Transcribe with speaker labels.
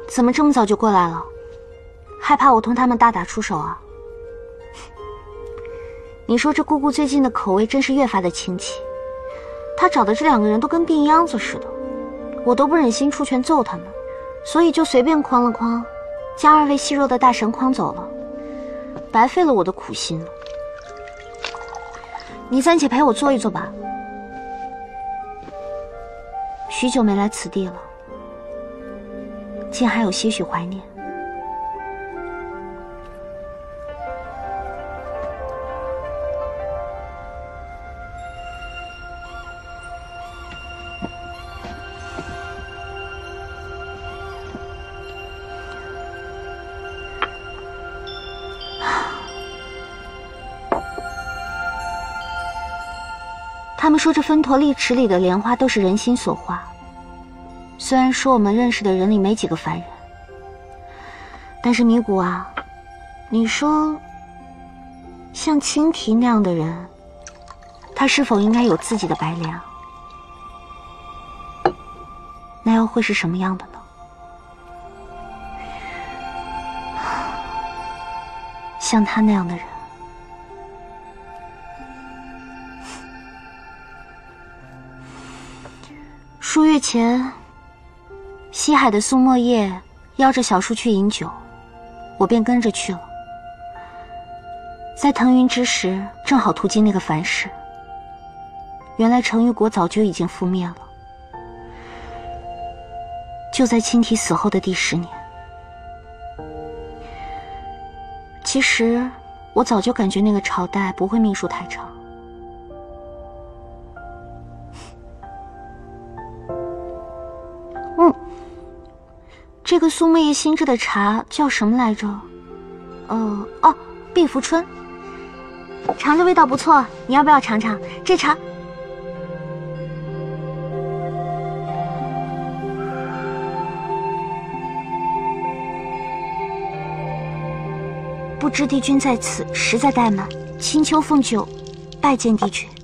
Speaker 1: 怎么这么早就过来了？害怕我同他们大打出手啊？你说这姑姑最近的口味真是越发的清奇，她找的这2个人都跟病秧子似的，我都不忍心出拳揍他们，所以就随便诓了诓，将2位细弱的大神诓走了，白费了我的苦心了。你暂且陪我坐一坐吧，许久没来此地了，竟还有些许怀念。他们说这芬陀利池里的莲花都是人心所化，虽然说我们认识的人里没几个凡人，但是米谷啊，你说像青提那样的人，他是否应该有自己的白莲？那又会是什么样的呢？像他那样的人，数月前，西海的苏沫叶邀着小树去饮酒，我便跟着去了。在腾云之时，正好途经那个凡世。原来成玉国早就已经覆灭了，就在青提死后的第10年。其实我早就感觉那个朝代不会命数太长。这个苏沫叶新制的茶叫什么来着？碧芙春。尝着味道不错，你要不要尝尝？这茶不知帝君在此，实在怠慢，青丘奉酒，拜见帝君。